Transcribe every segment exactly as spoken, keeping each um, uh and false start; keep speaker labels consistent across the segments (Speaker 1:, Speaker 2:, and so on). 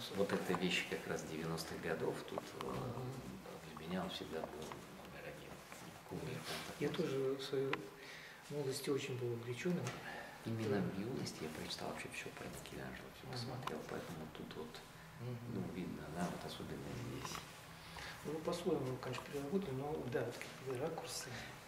Speaker 1: вот эта вещь как раз девяностых годов, тут uh-huh. для меня он всегда был номер один. Кумир.
Speaker 2: Я тоже в своей молодости очень был увлеченным.
Speaker 1: Именно в юности я прочитал вообще все про Микеланджело, все uh-huh. посмотрел, поэтому тут вот, uh-huh. ну, видно, да, вот особенно здесь.
Speaker 2: Ну, по-своему, конечно, переработали, но да, вот какие-то ракурсы.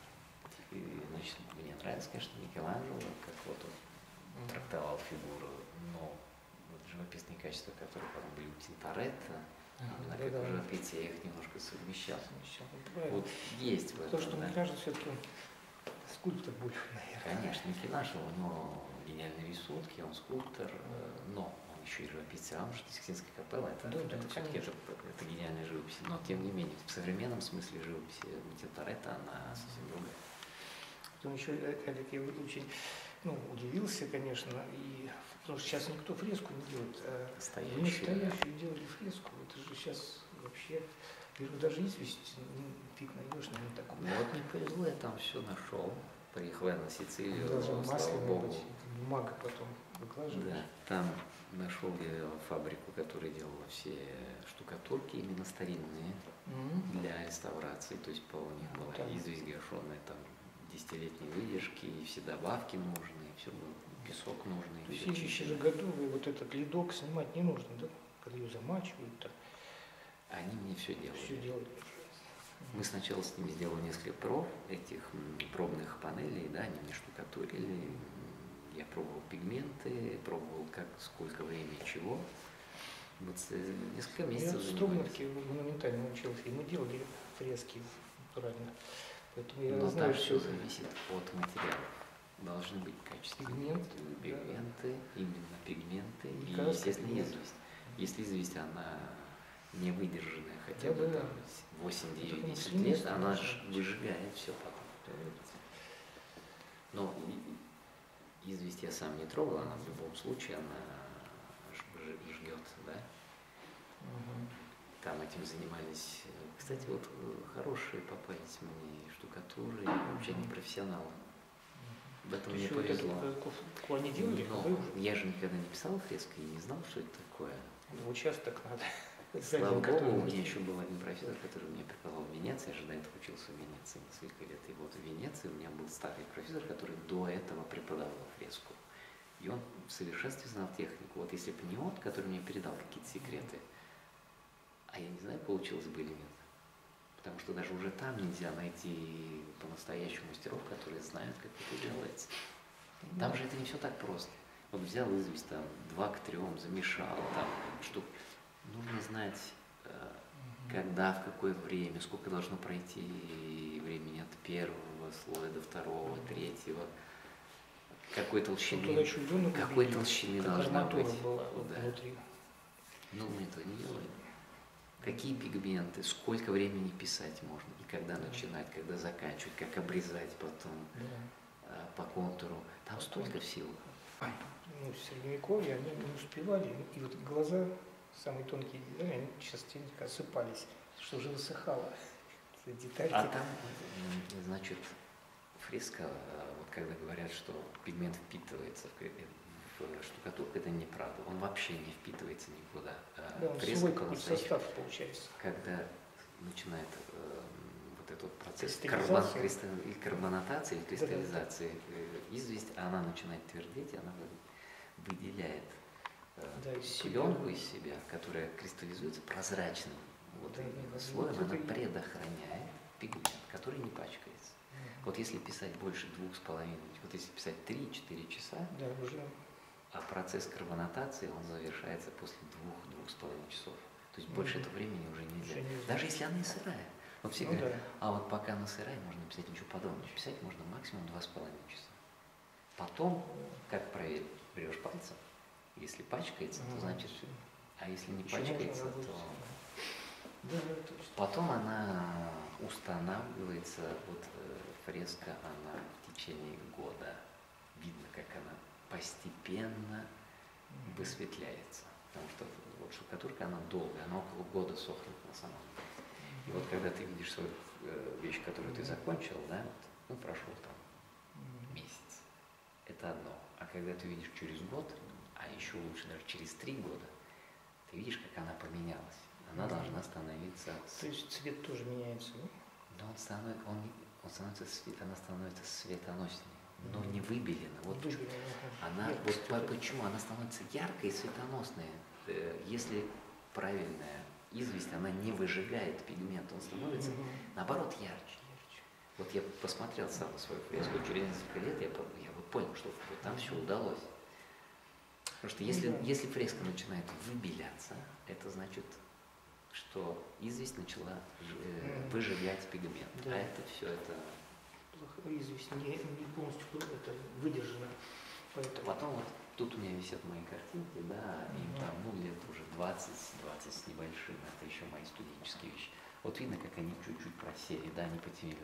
Speaker 1: И, значит, мне нравится, конечно, Микеланджело, как вот он uh-huh. трактовал фигуру, но вот живописные качества, которые потом были у Тинторетто, uh-huh. именно да, как да. живописец, я их немножко совмещал.
Speaker 2: совмещал.
Speaker 1: Вот есть в этом,
Speaker 2: то, что
Speaker 1: да.
Speaker 2: Микеланджело все-таки скульптор больше, наверное.
Speaker 1: Конечно, Микеланджело, у него гениальные рисунки, он скульптор, но он еще и живописец, а может, Сикстинская капелла, это, да, это, да, все-таки это, это гениальная живопись. Но тем не менее, в современном смысле живописи Тинторетто, она совсем другая.
Speaker 2: Потом еще, Олег, я очень ну, удивился, конечно, и, потому что сейчас никто фреску не делает. А
Speaker 1: настоящую.
Speaker 2: Настоящую делали фреску. Это же сейчас вообще, даже известь фиг найдешь, наверное, такую.
Speaker 1: Ну вот не повезло, я там все нашел. Приехал на Сицилию,
Speaker 2: даже
Speaker 1: слава богу.
Speaker 2: Быть, бумага потом выкладываешь.
Speaker 1: Да, там нашел я фабрику, которая делала все штукатурки, именно старинные, mm-hmm. для реставрации. То есть по у них была mm-hmm. известь гашеная, там десятилетней выдержки, и все добавки нужны, все было, песок нужный.
Speaker 2: То есть еще же готовый вот этот ледок снимать не нужно, да? Когда ее замачивают там.
Speaker 1: Они мне все делали.
Speaker 2: Все делали.
Speaker 1: Мы сначала с ними сделали несколько проб, этих пробных панелей, да, они мне штукатурили. Я пробовал пигменты, пробовал как, сколько времени, чего. Вот несколько месяцев.
Speaker 2: Я в Строгановке монументально учился, и мы делали фрески натурально. Поэтому я
Speaker 1: Но
Speaker 2: знаю,
Speaker 1: там все зависит от материалов. Должны быть качественные
Speaker 2: пигменты,
Speaker 1: пигменты, да. именно пигменты и,
Speaker 2: и
Speaker 1: естественно, известь. Если известь, она не выдержанная, хотя бы да. восемь-девять-десять лет, она выжигает все потом. Но известь я сам не трогал, она в любом случае, она жгет, да?
Speaker 2: Угу.
Speaker 1: Там этим занимались, кстати, вот хорошие попались мне штукатуры, вообще не профессионалы. В этом мне повезло.
Speaker 2: Вот они делали,
Speaker 1: но я же никогда не писал фрески и не знал, что это такое.
Speaker 2: В участок надо.
Speaker 1: Слава богу, у меня еще был один профессор, который меня преподавал в Венеции, я же до этого учился в Венеции несколько лет. И вот в Венеции у меня был старый профессор, который до этого преподавал фреску. И он в совершенстве знал технику. Вот если бы не он, который мне передал какие-то секреты, а я не знаю, получилось бы или нет. Потому что даже уже там нельзя найти по-настоящему мастеров, которые знают, как это делается. Там да. же это не все так просто. Вот взял известь, там, два к трем, замешал, там, что нужно знать, э, когда, в какое время, сколько должно пройти времени от первого слоя до второго, третьего, какой толщины, какой толщины должна быть.
Speaker 2: Была
Speaker 1: да.
Speaker 2: внутри.
Speaker 1: Но мы этого не делаем. Какие пигменты, сколько времени писать можно, и когда начинать, когда заканчивать, как обрезать потом
Speaker 2: да.
Speaker 1: э, по контуру. Там столько всего.
Speaker 2: Ну, в Средневековье они не успевали, и вот глаза, самые тонкие детали, они частенько осыпались, что уже высыхало. Детальки.
Speaker 1: А там, значит, фреска, вот когда говорят, что пигмент впитывается в штукатурку, это неправда. Он вообще не впитывается никуда.
Speaker 2: Да, он свой какой-то состав получается.
Speaker 1: Когда начинает э, вот этот процесс
Speaker 2: карбон,
Speaker 1: кристалл, карбонатации или кристаллизации, да, да. известь, она начинает твердеть, она выделяет э, да, из пленку себя. из себя, которая кристаллизуется прозрачным вот да, да, слоем, да, она это... предохраняет пигмент, который не пачкается. Mm-hmm. Вот если писать больше двух с половиной, вот если писать три-четыре часа,
Speaker 2: да, уже...
Speaker 1: а процесс карбонатации, он завершается после двух-двух с половиной часов. То есть mm-hmm. больше этого времени уже нельзя. Уже Даже если она и сырая. Вот все ну, говорят, да. а вот пока она сырая, можно писать ничего подобного. Писать можно максимум два с половиной часа. Потом, как проверить, берешь пальцем, если пачкается, mm-hmm. то значит, а если не Еще пачкается, то...
Speaker 2: Да,
Speaker 1: потом она устанавливается, вот фреска, она в течение года, видно, как она постепенно mm-hmm. высветляется. Потому что вот штукатурка, она долгая, она около года сохнет на самом деле. И вот когда ты видишь свою э, вещь, которую mm-hmm. ты закончил, да, вот, ну, прошел там mm-hmm. месяц, это одно. А когда ты видишь через год, а еще лучше даже через три года, ты И видишь, как она поменялась. Она должна становиться...
Speaker 2: То есть цвет тоже меняется, да?
Speaker 1: Но он становится, он, он становится, свет, она становится светоноснее, но не выбелена. Вот
Speaker 2: Выбелена,
Speaker 1: она,
Speaker 2: ага.
Speaker 1: вот по, почему она становится яркой и светоносной. Если правильная известь, она не выжигает пигмент, он становится, угу. наоборот, ярче. ярче. Вот я посмотрел сам на свою фреску, через несколько лет я, я вот понял, что вот там все удалось. Потому что если, да. если фреска начинает выбеляться, это значит, что известь начала э, выжигать пигмент. Да. А это все это...
Speaker 2: Известь не, не полностью это выдержана. Поэтому...
Speaker 1: Потом вот тут у меня висят мои картинки, да, им mm-hmm. там, ну, лет уже двадцать, двадцать с небольшим, это еще мои студенческие вещи. Вот видно, как они чуть-чуть просели, да, они потемнели.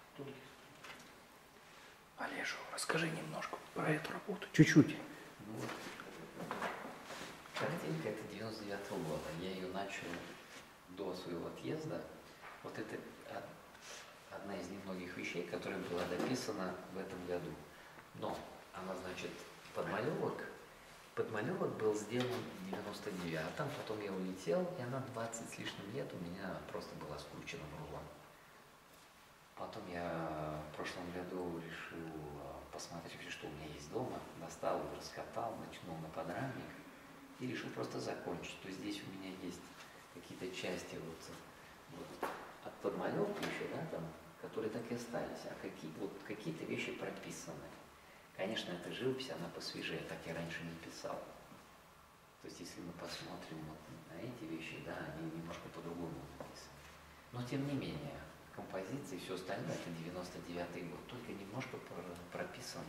Speaker 2: Олежу, расскажи немножко про эту работу, чуть-чуть.
Speaker 1: Ну, вот. Картинка это девяносто девятого года, я ее начал до своего отъезда. Вот это одна из немногих вещей, которая была дописана в этом году. Но она, значит, подмалевок, подмалевок был сделан в девяносто девятом, потом я улетел, и она двадцать с лишним лет у меня просто была скручена в рулон. Потом я в прошлом году решил посмотреть, что у меня есть дома, достал, раскатал, начнул на подрамник и решил просто закончить. То есть здесь у меня есть какие-то части вот, вот от подмалевки еще, да, там, которые так и остались, а какие, вот, какие-то вещи прописаны. Конечно, эта живопись, она посвежее, так я раньше не писал. То есть, если мы посмотрим вот на эти вещи, да, они немножко по-другому написаны. Но, тем не менее, композиции и все остальное, это девяносто девятый год, только немножко прописано.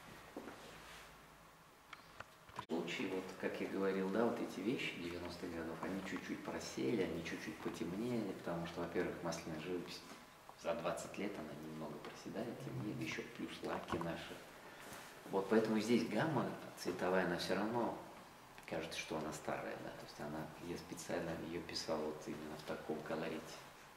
Speaker 1: В случае, вот, как я говорил, да, вот эти вещи девяностых годов, они чуть-чуть просели, они чуть-чуть потемнели, потому что, во-первых, масляная живопись за двадцать лет, она немного проседает, темнеет, еще плюс лаки наши. Вот, поэтому здесь гамма цветовая, она все равно кажется, что она старая, да, то есть она, я специально ее писал вот именно в таком колорите.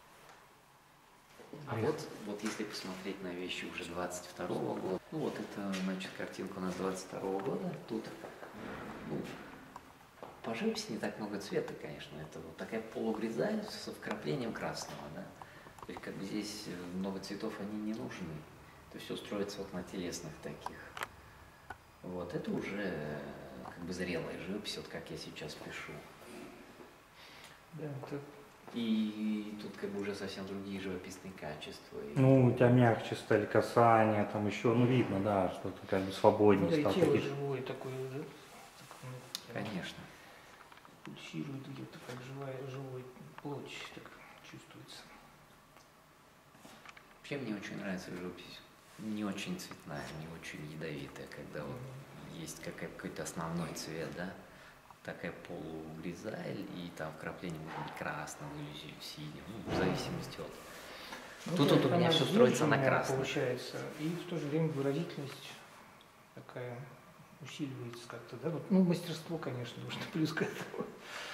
Speaker 1: А вот, вот если посмотреть на вещи уже двадцать второго года, ну вот это, значит, картинка у нас двадцать второго года, тут, ну, по живописи не так много цвета, конечно, это вот такая полугрязаль с вкраплением красного, да, то есть как бы здесь много цветов, они не нужны, то есть все строится вот на телесных таких. Вот, это уже как бы зрелая живопись, вот как я сейчас пишу.
Speaker 2: Да, это...
Speaker 1: И тут как бы уже совсем другие живописные качества.
Speaker 3: Ну, у тебя мягче стали касания, там еще, ну, видно, да, что ты как бы свободнее
Speaker 2: ну,
Speaker 3: стал.
Speaker 2: Да, и тело живое такое, да?
Speaker 1: Конечно.
Speaker 2: Пульсирует где-то, как живая, живой плоть, так чувствуется.
Speaker 1: Вообще мне очень нравится живопись. Не очень цветная, не очень ядовитая, когда вот есть какой-то основной цвет, да, такая полугрязаль и там вкрапление может быть красного или синего, ну, в зависимости от.
Speaker 2: Ну,
Speaker 1: тут,
Speaker 2: да,
Speaker 1: тут у меня все строится на красном.
Speaker 2: Получается, и в то же время выразительность такая усиливается как-то, да, вот, ну, мастерство, конечно, нужно плюс к этому.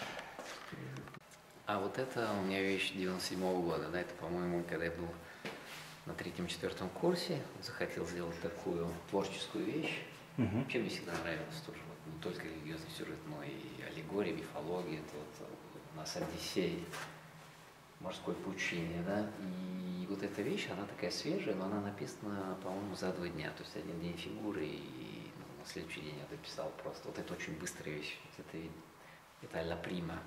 Speaker 1: А вот это у меня вещь девяносто седьмого года, да, это, по-моему, когда я был на третьем-четвертом курсе, захотел сделать такую творческую вещь.
Speaker 3: Угу.
Speaker 1: Вообще мне всегда нравилось тоже, вот, не только религиозный сюжет, но и аллегория, мифология, это вот у нас Одиссей, морской пучине, да, и вот эта вещь, она такая свежая, но она написана, по-моему, за два дня, то есть один день фигуры, и ну, на следующий день я дописал просто, вот это очень быстрая вещь, это, это а-ля прима.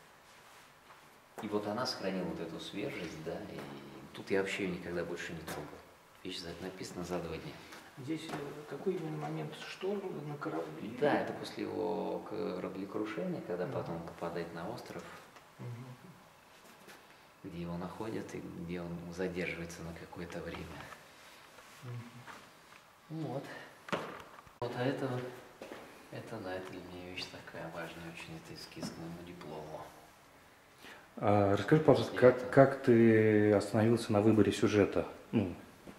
Speaker 1: И вот она сохранила вот эту свежесть, да, и тут я вообще ее никогда больше не трогал. Вещь написана за два дня.
Speaker 2: Здесь какой именно момент? Шторм на корабле?
Speaker 1: Да, это после его кораблекрушения, когда uh-huh. потом попадает на остров, uh-huh. где его находят и где он задерживается на какое-то время. Uh-huh. Вот. Вот а это, это, да, это для меня вещь такая важная очень, это эскиз к моему диплому.
Speaker 3: А, расскажи, пожалуйста, как, как ты остановился на выборе сюжета? Ну.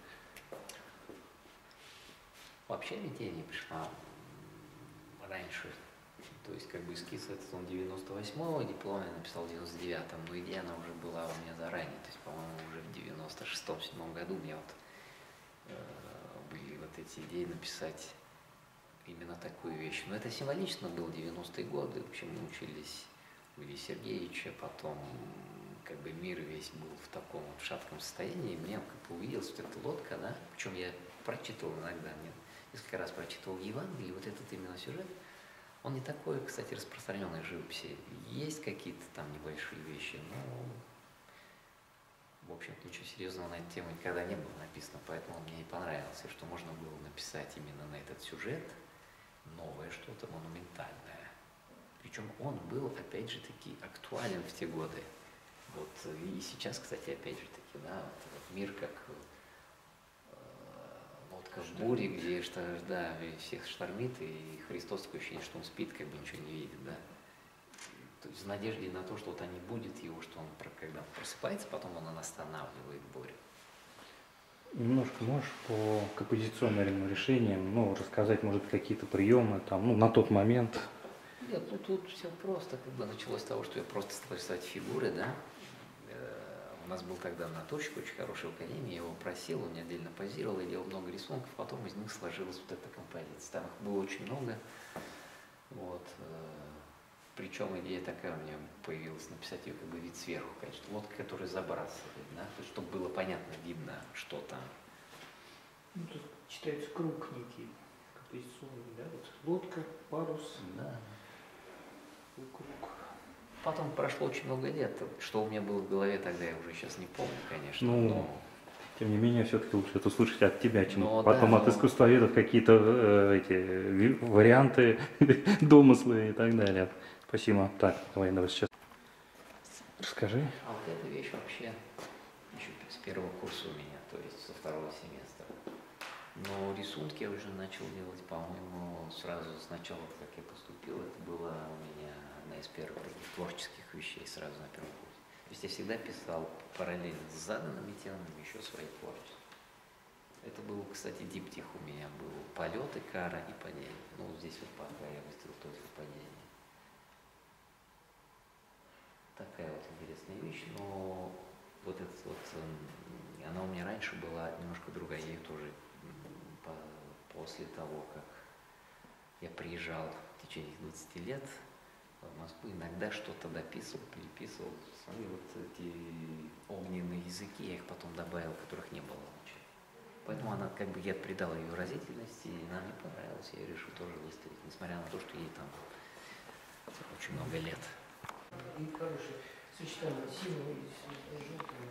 Speaker 1: Вообще идея не пришла раньше. То есть как бы эскиз этот он девяносто восьмого, диплом я написал в девяносто девятом, но идея она уже была у меня заранее. То есть, по-моему, уже в девяносто шестом — седьмом году у меня вот э, были вот эти идеи написать именно такую вещь. Но это символично было, девяностые годы. Вообще мы учились Ильи Сергеевича, потом как бы мир весь был в таком вот шатком состоянии, и мне как бы увиделась вот эта лодка, да, причем я прочитывал иногда, мне несколько раз прочитывал Евангелие, и вот этот именно сюжет, он не такой, кстати, распространенный в живописи. Есть какие-то там небольшие вещи, но, в общем-то, ничего серьезного на эту тему никогда не было написано, поэтому мне и понравилось, что можно было написать именно на этот сюжет новое что-то монументальное. Причем он был, опять же таки, актуален в те годы. Вот и сейчас, кстати, опять же таки, да, вот, вот мир как э, лодка в буре, где что, да, всех штормит, и Христос такое ощущение, что он спит, как бы ничего не видит, да. То есть в надежде на то, что вот они будет его, что он, когда он просыпается, потом он останавливает бурю.
Speaker 3: Немножко можешь по композиционным решениям, ну, рассказать, может, какие-то приемы там, ну, на тот момент?
Speaker 1: Нет, ну тут все просто, как бы началось с того, что я просто стал рисовать фигуры, да. У нас был тогда натурщик очень хороший в академии, я его просил, он мне отдельно позировал, я делал много рисунков, потом из них сложилась вот эта композиция. Там их было очень много, вот. Причем идея такая у меня появилась, написать ее как бы вид сверху, конечно, лодка, которая забрасывает, да, то есть, чтобы было понятно, видно, что там.
Speaker 2: Ну, тут читается круг некий, композиционный, да, вот лодка, парус,
Speaker 1: Да.
Speaker 2: круг.
Speaker 1: Потом прошло очень много лет, что у меня было в голове тогда, я уже сейчас не помню, конечно,
Speaker 3: Ну,
Speaker 1: но...
Speaker 3: Тем не менее, все-таки лучше это услышать от тебя, чем
Speaker 1: но,
Speaker 3: потом
Speaker 1: да,
Speaker 3: от
Speaker 1: но...
Speaker 3: искусствоведов какие-то э, эти ви- варианты, домыслы и так далее. Спасибо. Так, давай, давай сейчас. Расскажи.
Speaker 1: А вот эта вещь вообще еще с первого курса у меня, то есть со второго семестра. Но рисунки я уже начал делать, по-моему, сразу сначала, как я поступил, это была у меня одна из первых таких творческих вещей сразу на первом курсе. То есть я всегда писал параллельно с заданными темами еще свои творчества. Это был, кстати, диптих у меня был полет, икара и падение. Ну, вот здесь вот пока я выставил только падение. Такая вот интересная вещь, но вот эта вот, она у меня раньше была немножко другая, я ее тоже по, после того, как я приезжал в течение двадцати лет в Москву, иногда что-то дописывал, переписывал, свои вот эти огненные языки, я их потом добавил, которых не было вообще. Поэтому она, как бы, я придал ее выразительности, и она мне понравилась, я ее решил тоже выставить, несмотря на то, что ей там очень много лет.
Speaker 2: И хорошее сочетание синего и желтого.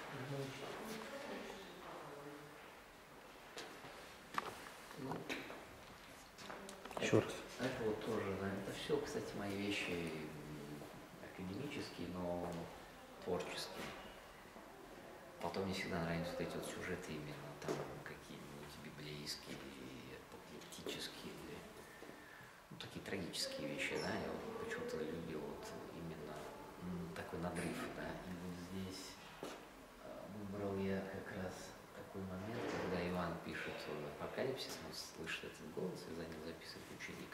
Speaker 3: Еще раз.
Speaker 1: Это вот тоже, да, это все, кстати, мои вещи академические, но творческие. Потом мне всегда нравятся вот эти вот сюжеты именно там какие-нибудь библейские, апокалиптические, ну, такие трагические вещи, да, я вот почему-то любил вот именно м, такой надрыв, да, и вот здесь а, выбрал я как раз такой момент, когда Иоанн пишет апокалипсис, он слышит этот голос и за ним записывает ученик.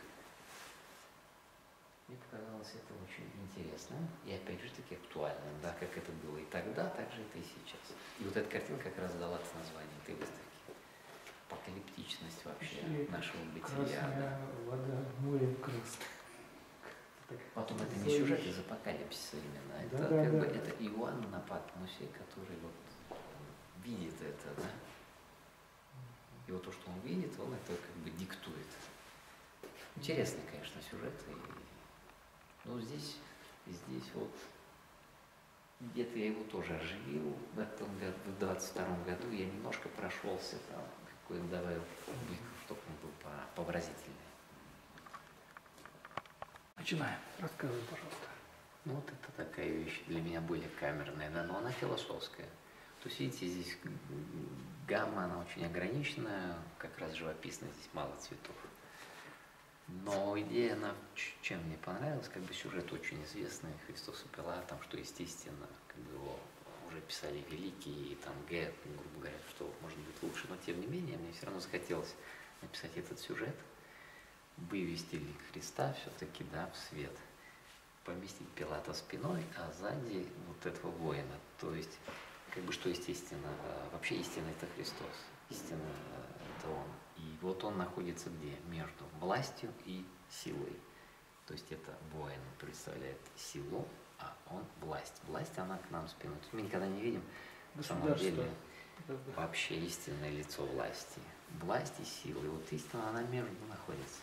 Speaker 1: Мне показалось это очень интересно и опять же таки актуальным, да, как это было и тогда, так же это и сейчас. И вот эта картина как раз дала это название этой выставки. Апокалиптичность вообще
Speaker 2: и
Speaker 1: нашего бытия.
Speaker 2: Красная вода, море красное.
Speaker 1: Потом это не сюжет из апокалипсиса именно, это
Speaker 2: да, да,
Speaker 1: как
Speaker 2: да.
Speaker 1: бы это Иоанн на Патмосе, который вот видит это, да. И вот то, что он видит, он это как бы диктует. Интересный, конечно, сюжет. И, ну, здесь, здесь вот где-то я его тоже оживил. В этом году, в двадцать втором году я немножко прошелся там, какой-то добавил бликов, чтобы он был повыразительный.
Speaker 3: Начинаем. Рассказывай, пожалуйста.
Speaker 1: Ну, вот это такая вещь для меня более камерная, да, но она философская. То есть, видите, здесь гамма, она очень ограниченная, как раз живописная, здесь мало цветов. Но идея, она чем мне понравилась, как бы сюжет очень известный, Христос и Пилат, там, что, естественно, как бы его уже писали великие, и там Г, грубо говоря, что может быть лучше, но тем не менее, мне все равно захотелось написать этот сюжет, вывести лик Христа все-таки, да, в свет, поместить Пилата спиной, а сзади вот этого воина, то есть, как бы, что естественно, вообще истина это Христос, истина это Он. И вот он находится где? Между властью и силой. То есть это воин представляет силу, а он власть. Власть, она к нам спиной. Мы никогда не видим, на самом деле, вообще истинное лицо власти. Власть и сила. И вот истина, она между находится.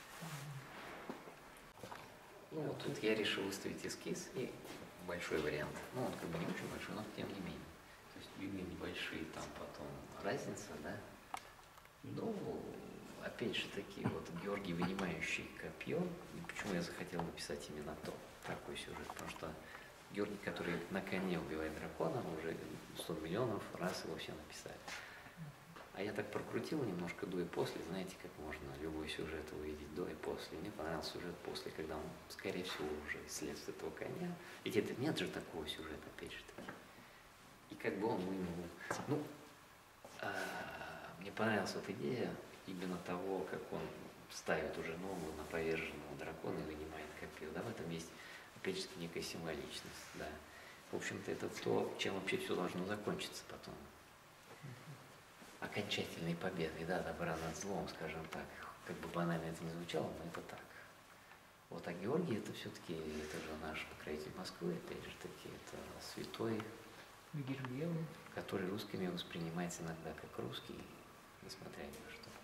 Speaker 1: Ну, вот тут я решил выставить эскиз и большой вариант. Ну, он как бы не очень большой, но тем не менее. То есть видны небольшие там потом разница, да. Ну, опять же таки, вот Георгий, вынимающий копье. И почему я захотел написать именно то, такой сюжет? Потому что Георгий, который на коне убивает дракона, уже сто миллионов раз его все написали. А я так прокрутил немножко до и после, знаете, как можно любой сюжет увидеть до и после. Мне понравился сюжет после, когда он, скорее всего, уже исследует этого коня. Ведь это нет же такого сюжета, опять же таки. И как бы он вынул. Ну, а, мне понравилась вот идея именно того, как он ставит уже ногу на поверженного дракона и вынимает копье. Да, в этом есть, опять же, некая символичность. Да. В общем-то, это то, чем вообще все должно закончиться потом. Окончательной победой, да, добра над злом, скажем так. Как бы банально это не звучало, но это так. Вот, а Георгий это все-таки, это же наш покровитель Москвы, опять же таки, это святой, который русскими воспринимается иногда как русский, несмотря ни на что.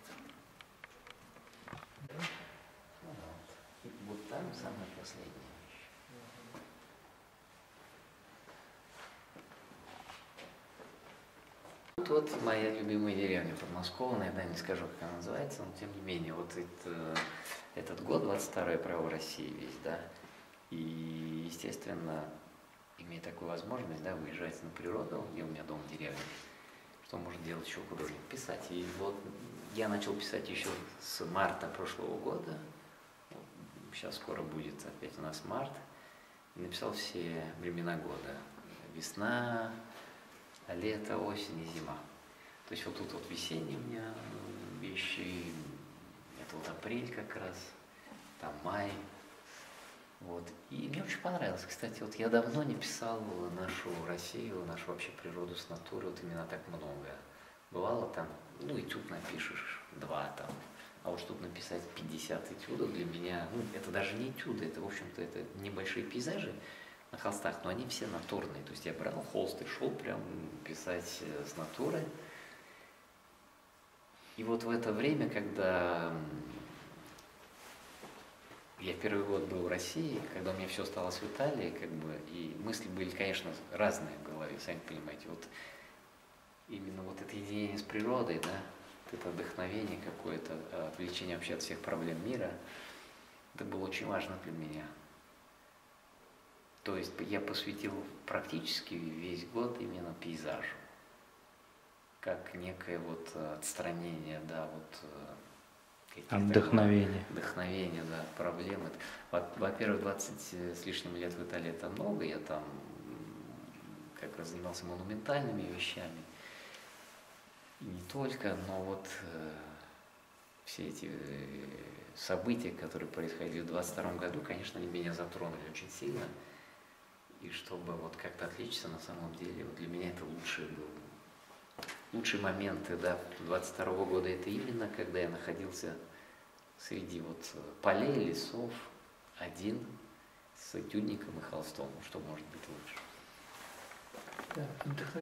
Speaker 1: Да. Ну, вот. И вот там самое последнее. Тут вот моя любимая деревня подмосковная, да, не скажу, как она называется, но тем не менее, вот это, этот год, двадцать второй, право России весь, да, и, естественно, имея такую возможность, да, выезжать на природу, где у меня дом в деревне, что может делать еще художник, писать. И вот я начал писать еще с марта прошлого года, сейчас скоро будет опять у нас март, и написал все времена года, весна, лето, осень и зима. То есть вот тут вот весенние у меня вещи, это вот апрель как раз, там май. Вот. И мне очень понравилось. Кстати, вот я давно не писал нашу Россию, нашу вообще природу с натуры, вот именно так много. Бывало там, ну, этюд напишешь, два там, а вот чтобы написать пятьдесят этюдов для меня, ну, это даже не этюды, это, в общем-то, это небольшие пейзажи на холстах, но они все натурные. То есть я брал холст и шел прям писать с натуры. И вот в это время, когда я первый год был в России, когда у меня все осталось в Италии, как бы, и мысли были, конечно, разные в голове, сами понимаете. Вот именно вот это единение с природой, да, вот это вдохновение какое-то, отвлечение вообще от всех проблем мира, это было очень важно для меня. То есть я посвятил практически весь год именно пейзажу, как некое вот отстранение, да, вот
Speaker 3: вдохновение.
Speaker 1: Вдохновение, да, проблемы. Во-первых, двадцать с лишним лет в Италии это много, я там как раз занимался монументальными вещами, и не только, но вот э, все эти э, события, которые происходили в двадцать втором году, конечно, они меня затронули очень сильно. И чтобы вот как-то отличиться, на самом деле, вот для меня это лучший был. Лучшие моменты, да, двадцать второго года, это именно когда я находился среди вот полей, лесов, один, с этюдником и холстом. Что может быть лучше?
Speaker 2: Да,